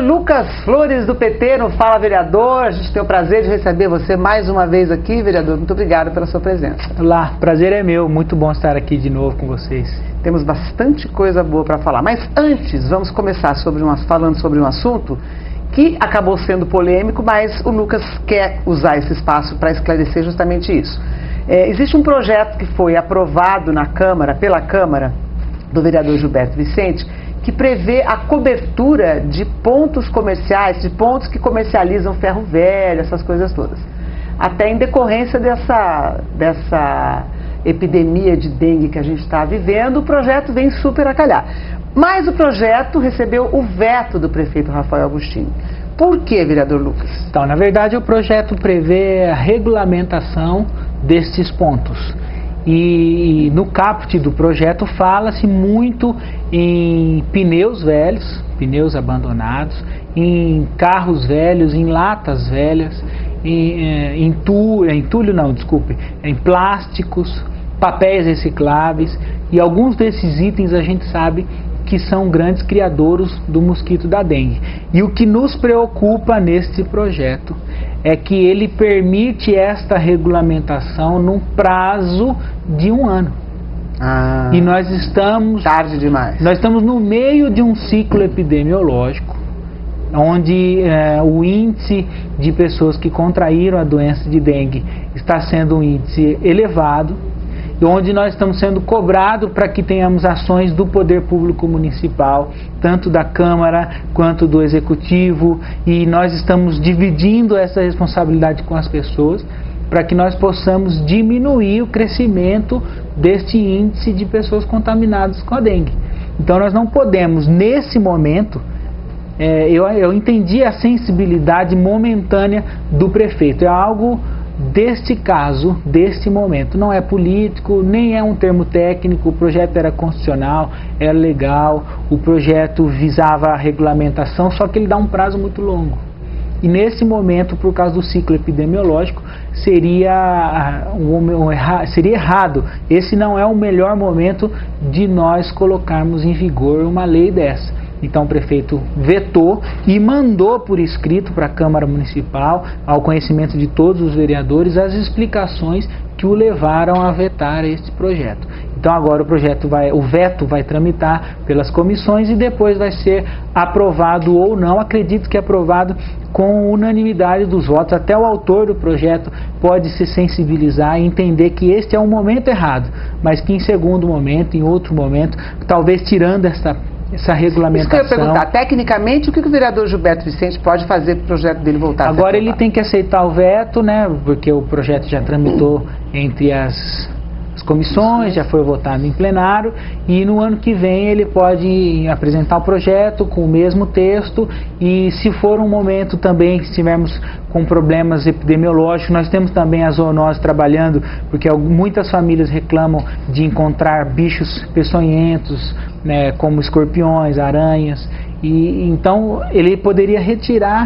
Lucas Flores, do PT, no Fala Vereador. A gente tem o prazer de receber você mais uma vez aqui, vereador. Muito obrigado pela sua presença. Olá, prazer é meu. Muito bom estar aqui de novo com vocês. Temos bastante coisa boa para falar. Mas antes, vamos começar falando sobre um assunto que acabou sendo polêmico, mas o Lucas quer usar esse espaço para esclarecer justamente isso. Existe um projeto que foi aprovado na Câmara, pela Câmara, do vereador Gilberto Vicente, que prevê a cobertura de pontos comerciais, de pontos que comercializam ferro velho, essas coisas todas. Até em decorrência dessa epidemia de dengue que a gente está vivendo, o projeto vem super a calhar. Mas o projeto recebeu o veto do prefeito Rafael Agostinho. Por que, vereador Lucas? Então, na verdade, o projeto prevê a regulamentação destes pontos. E no caput do projeto fala-se muito em pneus velhos, pneus abandonados, em carros velhos, em latas velhas, em plásticos, papéis recicláveis, e alguns desses itens a gente sabe que são grandes criadouros do mosquito da dengue. E o que nos preocupa neste projeto é que ele permite esta regulamentação num prazo de 1 ano. E nós estamos... Tarde demais. Nós estamos no meio de um ciclo epidemiológico, onde o índice de pessoas que contraíram a doença de dengue está sendo um índice elevado, onde nós estamos sendo cobrados para que tenhamos ações do poder público municipal, tanto da Câmara quanto do Executivo, e nós estamos dividindo essa responsabilidade com as pessoas para que nós possamos diminuir o crescimento deste índice de pessoas contaminadas com a dengue. Então nós não podemos, nesse momento, eu entendi a sensibilidade momentânea do prefeito, é algo deste caso, deste momento, não é político, nem é um termo técnico, o projeto era constitucional, era legal, o projeto visava a regulamentação, só que ele dá um prazo muito longo. E nesse momento, por causa do ciclo epidemiológico, seria errado. Esse não é o melhor momento de nós colocarmos em vigor uma lei dessa. Então o prefeito vetou e mandou por escrito para a Câmara Municipal, ao conhecimento de todos os vereadores, as explicações que o levaram a vetar este projeto. Então agora o veto vai tramitar pelas comissões e depois vai ser aprovado ou não. Acredito que aprovado com unanimidade dos votos. Até o autor do projeto pode se sensibilizar e entender que este é um momento errado, mas que em segundo momento, em outro momento, talvez tirando essa regulamentação... Isso que eu ia perguntar, tecnicamente, o que o vereador Gilberto Vicente pode fazer para o projeto dele voltar a ser aprovado? Agora ele tem que aceitar o veto, né, porque o projeto já tramitou entre as comissões, já foi votado em plenário, e no ano que vem ele pode apresentar o projeto com o mesmo texto, e se for um momento também que estivermos com problemas epidemiológicos, nós temos também a zoonose trabalhando, porque muitas famílias reclamam de encontrar bichos peçonhentos, né, como escorpiões, aranhas, e então ele poderia retirar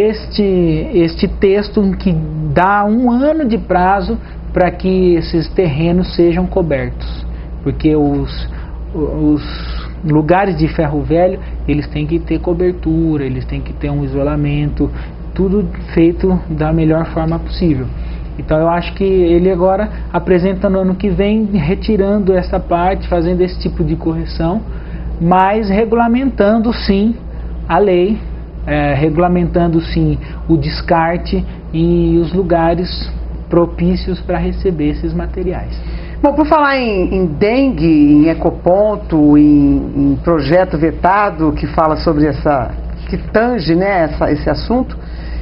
este texto que dá 1 ano de prazo para que esses terrenos sejam cobertos, porque os lugares de ferro velho, eles têm que ter cobertura, eles têm que ter um isolamento, tudo feito da melhor forma possível. Então eu acho que ele agora apresenta no ano que vem, retirando essa parte, fazendo esse tipo de correção, mas regulamentando sim a lei, regulamentando sim o descarte e os lugares propícios para receber esses materiais. Bom, por falar em dengue, em ecoponto, em projeto vetado que fala sobre que tange, né, esse assunto,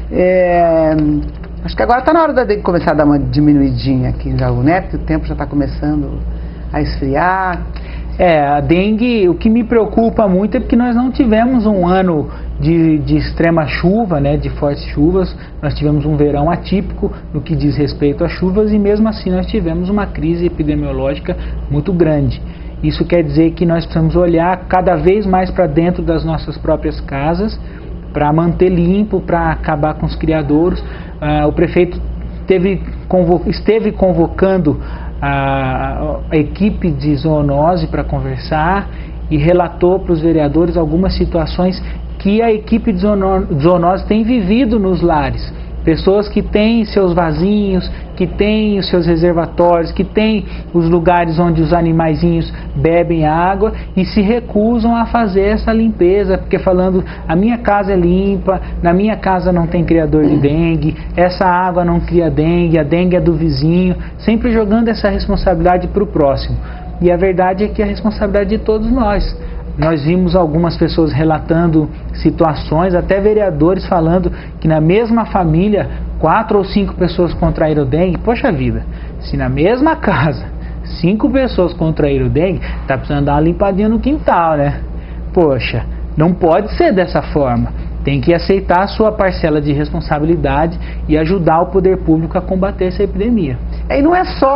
acho que agora está na hora da dengue começar a dar uma diminuidinha aqui em Jaú, né, porque o tempo já está começando a esfriar. A dengue, o que me preocupa muito é porque nós não tivemos um ano de extrema chuva, né, de fortes chuvas. Nós tivemos um verão atípico no que diz respeito às chuvas, e mesmo assim nós tivemos uma crise epidemiológica muito grande. Isso quer dizer que nós precisamos olhar cada vez mais para dentro das nossas próprias casas, para manter limpo, para acabar com os criadouros. O prefeito esteve convocando a equipe de zoonose para conversar e relatou para os vereadores algumas situações que a equipe de zoonose tem vivido nos lares. Pessoas que têm seus vasinhos, que têm os seus reservatórios, que têm os lugares onde os animaizinhos bebem água e se recusam a fazer essa limpeza, porque falando, a minha casa é limpa, na minha casa não tem criador de dengue, essa água não cria dengue, a dengue é do vizinho, sempre jogando essa responsabilidade para o próximo. E a verdade é que a responsabilidade é de todos nós. Nós vimos algumas pessoas relatando situações, até vereadores falando que na mesma família 4 ou 5 pessoas contraíram dengue. Poxa vida, se na mesma casa 5 pessoas contraíram dengue, tá precisando dar uma limpadinha no quintal, né? Poxa, não pode ser dessa forma. Tem que aceitar a sua parcela de responsabilidade e ajudar o poder público a combater essa epidemia. E não é só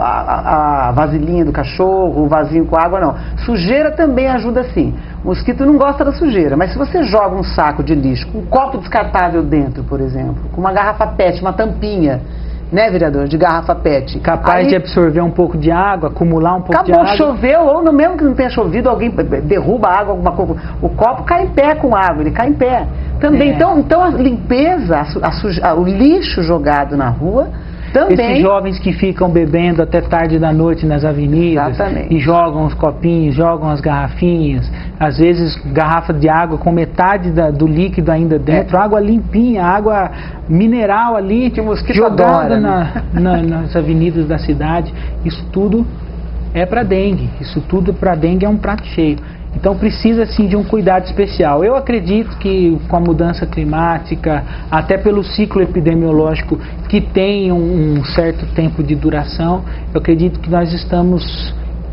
a vasilhinha do cachorro, o vasinho com água, não. Sujeira também ajuda sim. O mosquito não gosta da sujeira, mas se você joga um saco de lixo com um copo descartável dentro, por exemplo, com uma garrafa PET, uma tampinha, né, vereador, de garrafa PET. Capaz aí, de absorver um pouco de água, acumular um pouco de água. Acabou, choveu, ou no mesmo que não tenha chovido, alguém derruba a água, alguma coisa. O copo cai em pé com água, ele cai em pé. Também, então a limpeza, o lixo jogado na rua, também... Esses jovens que ficam bebendo até tarde da noite nas avenidas. Exatamente. E jogam os copinhos, jogam as garrafinhas, às vezes garrafa de água com metade do líquido ainda dentro, água limpinha, água mineral ali, jogada nas avenidas da cidade. Isso tudo é para dengue, isso tudo para dengue é um prato cheio. Então precisa sim de um cuidado especial. Eu acredito que com a mudança climática, até pelo ciclo epidemiológico que tem um certo tempo de duração, eu acredito que nós estamos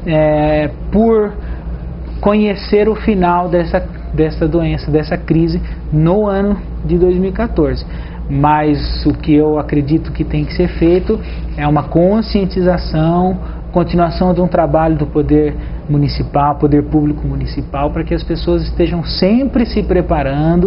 por conhecer o final dessa doença, dessa crise no ano de 2014. Mas o que eu acredito que tem que ser feito é uma conscientização, continuação de um trabalho do poder municipal, poder público municipal, para que as pessoas estejam sempre se preparando.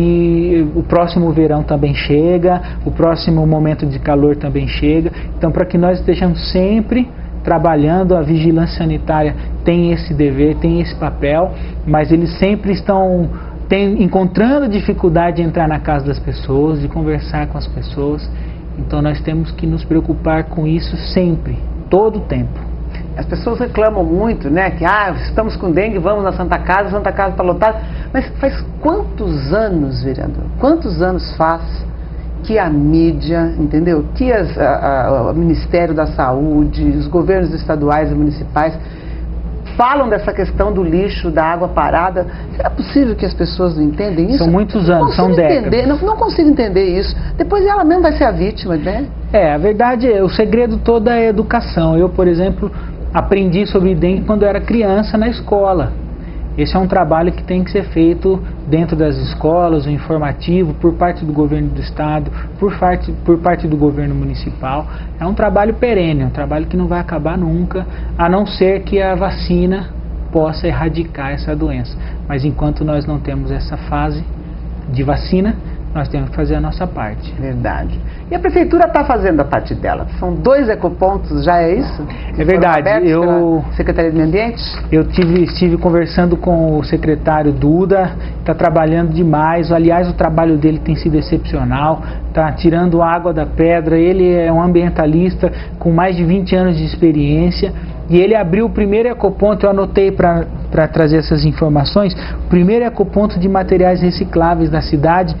E o próximo verão também chega, o próximo momento de calor também chega, então para que nós estejamos sempre trabalhando. A vigilância sanitária tem esse dever, tem esse papel, mas eles sempre estão encontrando dificuldade de entrar na casa das pessoas, de conversar com as pessoas. Então nós temos que nos preocupar com isso sempre, todo o tempo. As pessoas reclamam muito, né, que estamos com dengue, vamos na Santa Casa está lotada. Mas faz quantos anos, vereador, quantos anos faz que a mídia, entendeu, que o Ministério da Saúde, os governos estaduais e municipais falam dessa questão do lixo, da água parada? Será possível que as pessoas não entendem isso? São muitos anos, são décadas. Não consigo entender isso. Depois ela mesma vai ser a vítima, né? A verdade é, o segredo todo é a educação. Eu, por exemplo, aprendi sobre dengue quando eu era criança na escola. Esse é um trabalho que tem que ser feito dentro das escolas, o informativo, por parte do governo do estado, por parte do governo municipal. É um trabalho perene, um trabalho que não vai acabar nunca, a não ser que a vacina possa erradicar essa doença. Mas enquanto nós não temos essa fase de vacina, nós temos que fazer a nossa parte. Verdade. E a prefeitura está fazendo a parte dela. São 2 ecopontos, já é isso? É verdade. Secretaria de Meio Ambiente? Eu estive conversando com o secretário Duda, está trabalhando demais. Aliás, o trabalho dele tem sido excepcional, está tirando água da pedra. Ele é um ambientalista com mais de 20 anos de experiência. E ele abriu o primeiro ecoponto, eu anotei para trazer essas informações, o primeiro ecoponto de materiais recicláveis da cidade,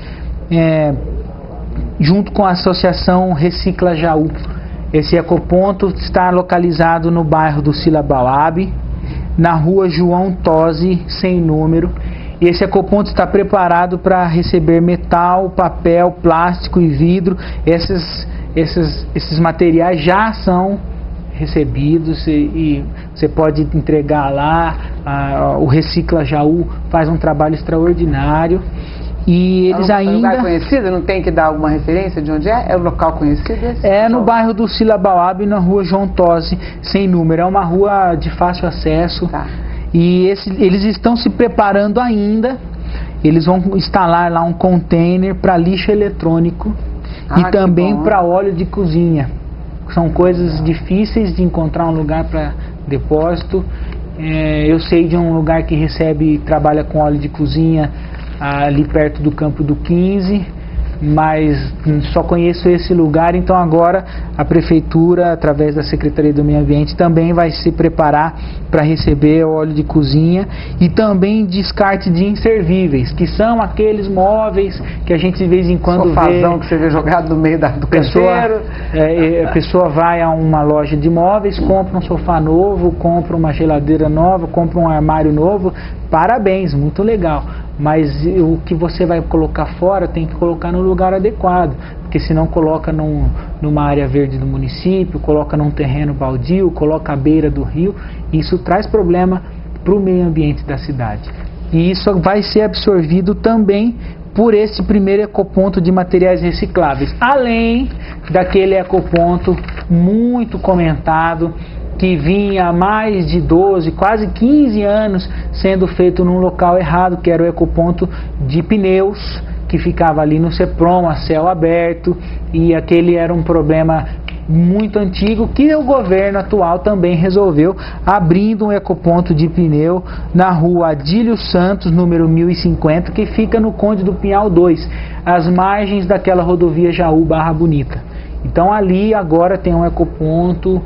junto com a associação Recicla Jaú. Esse ecoponto está localizado no bairro do Silabauab, na rua João Tosi, sem número. E esse ecoponto está preparado para receber metal, papel, plástico e vidro. Esses materiais já são recebidos e você pode entregar lá. O Recicla Jaú faz um trabalho extraordinário. E eles ainda... É um lugar conhecido? Não tem que dar alguma referência de onde é? É um local conhecido esse? É no bairro do Silabauab, na rua João Tosi, sem número. É uma rua de fácil acesso. Tá. E eles estão se preparando ainda. Eles vão instalar lá um container para lixo eletrônico e também para óleo de cozinha. São coisas difíceis de encontrar um lugar para depósito. Eu sei de um lugar que trabalha com óleo de cozinha ali perto do Campo do 15, mas só conheço esse lugar. Então agora a Prefeitura, através da Secretaria do Meio Ambiente, também vai se preparar para receber o óleo de cozinha e também descarte de inservíveis, que são aqueles móveis que a gente de vez em quando sofazão vê, que você vê jogado no meio do pessoa, canteiro. A pessoa vai a uma loja de móveis, compra um sofá novo, compra uma geladeira nova, compra um armário novo. Parabéns, muito legal. Mas o que você vai colocar fora tem que colocar no lugar adequado, porque senão coloca numa área verde do município, coloca num terreno baldio, coloca à beira do rio. Isso traz problema para o meio ambiente da cidade. E isso vai ser absorvido também por esse primeiro ecoponto de materiais recicláveis, além daquele ecoponto muito comentado, que vinha há mais de 12, quase 15 anos sendo feito num local errado, que era o ecoponto de pneus, que ficava ali no CEPROM, a céu aberto, e aquele era um problema muito antigo que o governo atual também resolveu, abrindo um ecoponto de pneu na rua Adílio Santos, número 1050, que fica no Conde do Pinhal 2, às margens daquela rodovia Jaú Barra Bonita. Então ali agora tem um ecoponto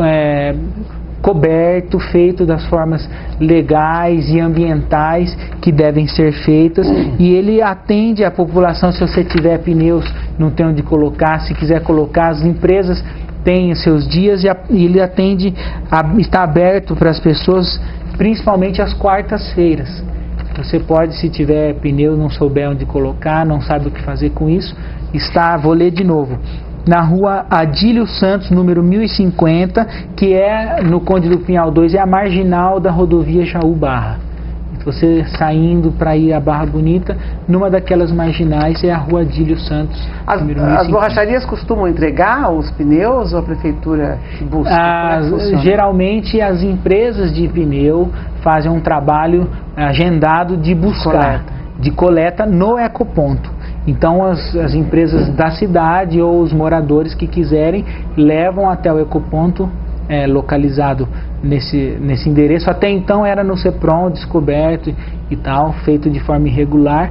coberto, feito das formas legais e ambientais que devem ser feitas, e ele atende a população. Se você tiver pneus, não tem onde colocar, se quiser colocar, as empresas têm os seus dias, e ele atende, está aberto para as pessoas, principalmente às quartas-feiras. Você pode, se tiver pneu, não souber onde colocar, não sabe o que fazer com isso, vou ler de novo, na rua Adílio Santos, número 1050, que é no Conde do Pinhal 2, é a marginal da rodovia Jaú Barra. Você saindo para ir a Barra Bonita, numa daquelas marginais é a rua Adílio Santos, número 1050. As borracharias costumam entregar os pneus ou a Prefeitura busca? Geralmente as empresas de pneu fazem um trabalho agendado de buscar, de coleta no ecoponto. Então as empresas da cidade ou os moradores que quiserem levam até o ecoponto localizado nesse endereço. Até então era no CEPROM, descoberto e tal, feito de forma irregular,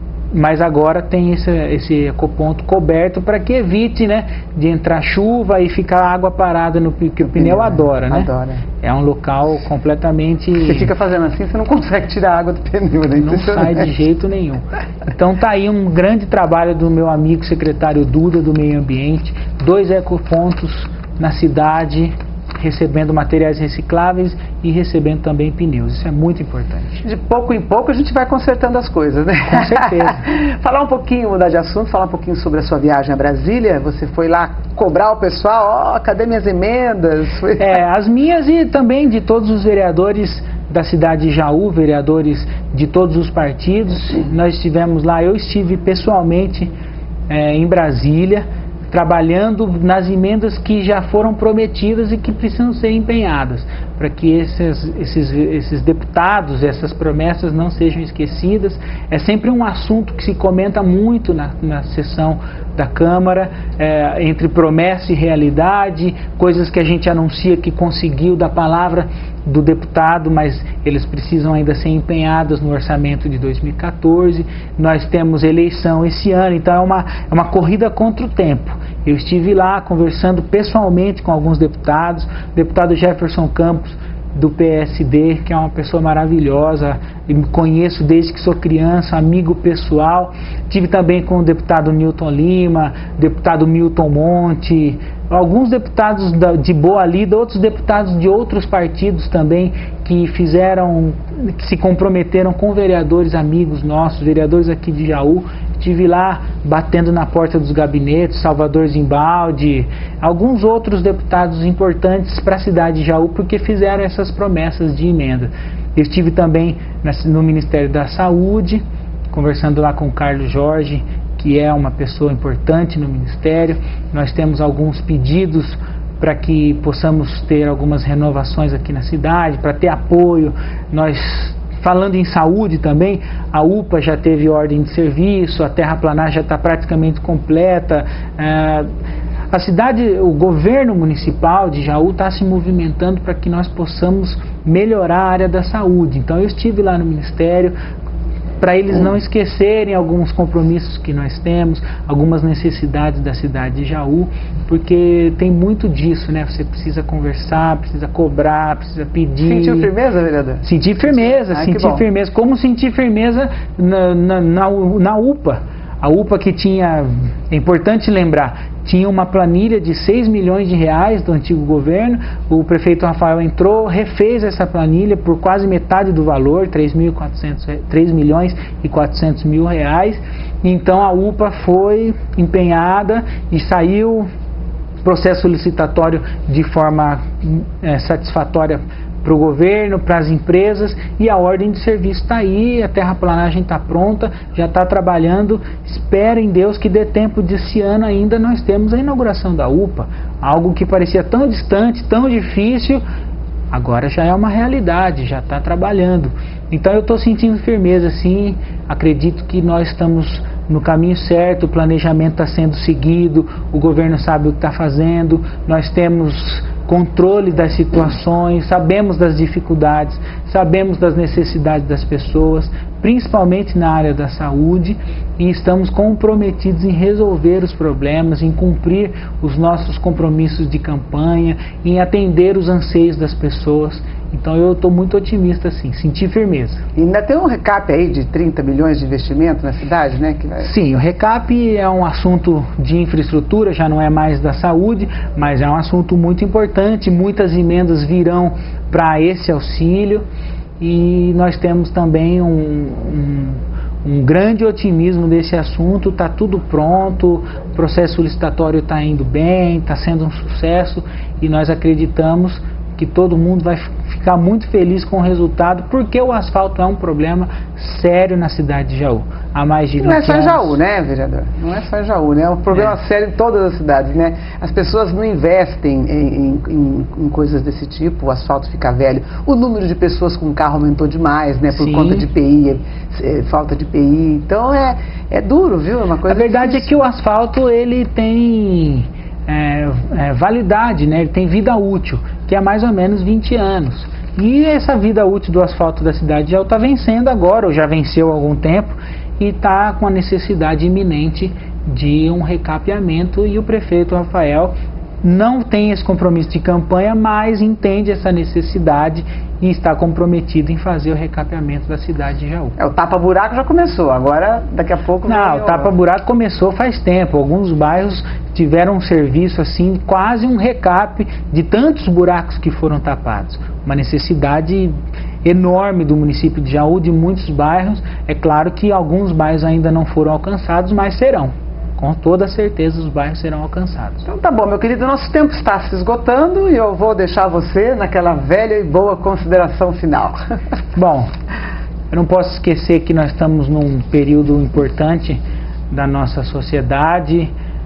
mas agora tem esse ecoponto coberto para que evite, né, de entrar chuva e ficar água parada, que o pneu adora, né? Adora. É um local completamente... Você fica fazendo assim, você não consegue tirar a água do pneu, né? Não sai de jeito nenhum. Então tá aí um grande trabalho do meu amigo secretário Duda, do Meio Ambiente, 2 ecopontos na cidade, recebendo materiais recicláveis e recebendo também pneus. Isso é muito importante. De pouco em pouco a gente vai consertando as coisas, né? Com certeza. Falar um pouquinho, mudar de assunto, falar um pouquinho sobre a sua viagem a Brasília. Você foi lá cobrar o pessoal, cadê minhas emendas? As minhas e também de todos os vereadores da cidade de Jaú, vereadores de todos os partidos. Nós estivemos lá, eu estive pessoalmente em Brasília, trabalhando nas emendas que já foram prometidas e que precisam ser empenhadas, para que esses deputados, essas promessas não sejam esquecidas. É sempre um assunto que se comenta muito na sessão da Câmara, entre promessa e realidade, coisas que a gente anuncia que conseguiu da palavra do deputado, mas eles precisam ainda ser empenhados no orçamento de 2014. Nós temos eleição esse ano, então é uma corrida contra o tempo. Eu estive lá conversando pessoalmente com alguns deputados, o deputado Jefferson Campos, do PSD, que é uma pessoa maravilhosa, eu me conheço desde que sou criança, amigo pessoal. Tive também com o deputado Newton Lima, deputado Milton Monte, alguns deputados de boa lida, outros deputados de outros partidos também que se comprometeram com vereadores amigos nossos, vereadores aqui de Jaú. Estive lá batendo na porta dos gabinetes, Salvador Zimbaldi, alguns outros deputados importantes para a cidade de Jaú, porque fizeram essas promessas de emenda. Eu estive também no Ministério da Saúde, conversando lá com o Carlos Jorge, que é uma pessoa importante no Ministério. Nós temos alguns pedidos para que possamos ter algumas renovações aqui na cidade, para ter apoio. Falando em saúde também, a UPA já teve ordem de serviço, a terraplanar já está praticamente completa. A cidade, o governo municipal de Jaú está se movimentando para que nós possamos melhorar a área da saúde. Então eu estive lá no Ministério, para eles não esquecerem alguns compromissos que nós temos, algumas necessidades da cidade de Jaú, porque tem muito disso, né? Você precisa conversar, precisa cobrar, precisa pedir. Sentiu firmeza, vereador? Sentir firmeza, sentir firmeza. Como sentir firmeza na UPA. A UPA que tinha, é importante lembrar, tinha uma planilha de 6 milhões de reais do antigo governo. O prefeito Rafael entrou, refez essa planilha por quase metade do valor, 3 milhões e 400 mil reais. Então a UPA foi empenhada e saiu processo licitatório de forma satisfatória para o governo, para as empresas, e a ordem de serviço está aí, a terraplanagem está pronta, já está trabalhando. Espero em Deus que dê tempo desse ano ainda nós temos a inauguração da UPA, algo que parecia tão distante, tão difícil, agora já é uma realidade, já está trabalhando. Então eu estou sentindo firmeza, sim, acredito que nós estamos no caminho certo, o planejamento está sendo seguido, o governo sabe o que está fazendo, nós temos controle das situações, sabemos das dificuldades, sabemos das necessidades das pessoas, principalmente na área da saúde, e estamos comprometidos em resolver os problemas, em cumprir os nossos compromissos de campanha, em atender os anseios das pessoas. Então eu estou muito otimista, sim, senti firmeza. E ainda tem um recap aí de 30 milhões de investimento na cidade, né? Sim, o recap é um assunto de infraestrutura, já não é mais da saúde, mas é um assunto muito importante, muitas emendas virão para esse auxílio, e nós temos também um grande otimismo desse assunto. Está tudo pronto, o processo licitatório está indo bem, está sendo um sucesso, e nós acreditamos que todo mundo vai ficar muito feliz com o resultado, porque o asfalto é um problema sério na cidade de Jaú. Há mais de 20 anos. Não é só em Jaú, né, vereador? Não é só em Jaú, né? É um problema sério em todas as cidades, né? As pessoas não investem em coisas desse tipo, o asfalto fica velho. O número de pessoas com carro aumentou demais, né? Por conta de IPI, falta de IPI. Então é duro, viu? É uma coisa. A verdade é que o asfalto, ele tem validade, né? Ele tem vida útil, que é mais ou menos 20 anos. E essa vida útil do asfalto da cidade já está vencendo agora, ou já venceu há algum tempo, e está com a necessidade iminente de um recapeamento, e o prefeito Rafael não tem esse compromisso de campanha, mas entende essa necessidade e está comprometido em fazer o recapeamento da cidade de Jaú. O tapa-buraco já começou, agora daqui a pouco... Não, o tapa-buraco começou faz tempo. Alguns bairros tiveram um serviço assim, quase um recap de tantos buracos que foram tapados. Uma necessidade enorme do município de Jaú, de muitos bairros. É claro que alguns bairros ainda não foram alcançados, mas serão. Com toda certeza os bairros serão alcançados. Então tá bom, meu querido, nosso tempo está se esgotando e eu vou deixar você naquela velha e boa consideração final. Bom, eu não posso esquecer que nós estamos num período importante da nossa sociedade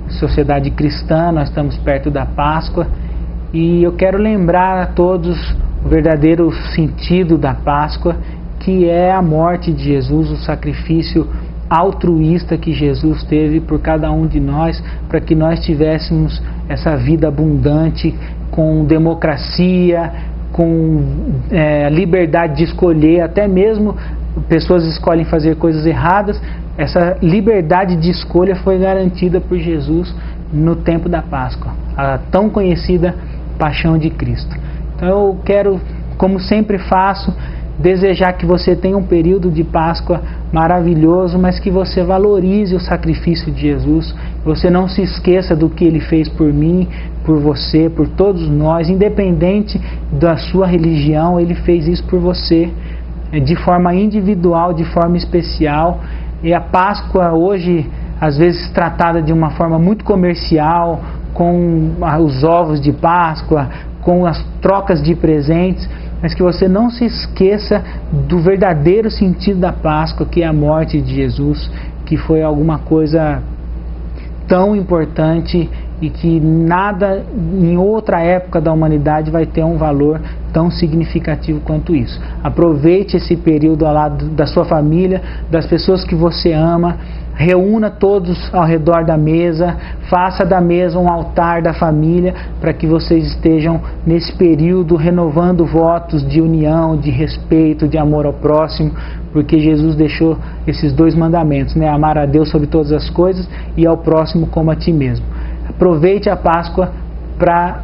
cristã, nós estamos perto da Páscoa, e eu quero lembrar a todos o verdadeiro sentido da Páscoa, que é a morte de Jesus, o sacrifício altruísta que Jesus teve por cada um de nós, para que nós tivéssemos essa vida abundante, com democracia, com liberdade de escolher. Até mesmo pessoas escolhem fazer coisas erradas, essa liberdade de escolha foi garantida por Jesus no tempo da Páscoa, a tão conhecida paixão de Cristo. Então eu quero, como sempre faço, desejar que você tenha um período de Páscoa maravilhoso, mas que você valorize o sacrifício de Jesus, você não se esqueça do que Ele fez por mim, por você, por todos nós, independente da sua religião. Ele fez isso por você, de forma individual, de forma especial. E a Páscoa hoje, às vezes tratada de uma forma muito comercial, com os ovos de Páscoa, com as trocas de presentes, mas que você não se esqueça do verdadeiro sentido da Páscoa, que é a morte de Jesus, que foi alguma coisa tão importante e que nada em outra época da humanidade vai ter um valor tão significativo quanto isso. Aproveite esse período ao lado da sua família, das pessoas que você ama, reúna todos ao redor da mesa, faça da mesa um altar da família, para que vocês estejam nesse período renovando votos de união, de respeito, de amor ao próximo, porque Jesus deixou esses 2 mandamentos, né? Amar a Deus sobre todas as coisas e ao próximo como a ti mesmo. Aproveite a Páscoa para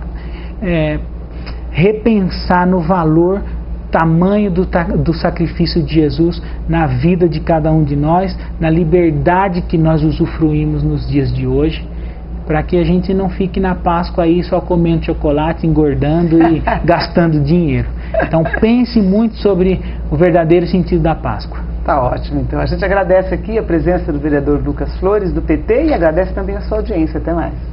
repensar no valor, tamanho do sacrifício de Jesus na vida de cada um de nós, na liberdade que nós usufruímos nos dias de hoje, para que a gente não fique na Páscoa aí só comendo chocolate, engordando e gastando dinheiro. Então pense muito sobre o verdadeiro sentido da Páscoa. Tá ótimo. Então a gente agradece aqui a presença do vereador Lucas Flores, do PT, e agradece também a sua audiência. Até mais.